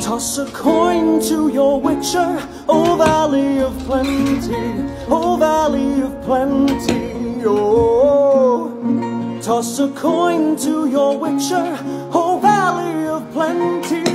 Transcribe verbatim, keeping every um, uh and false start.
Toss a coin to your witcher, O Valley of Plenty, O Valley of Plenty, oh. Toss a coin to your witcher, O Valley of Plenty.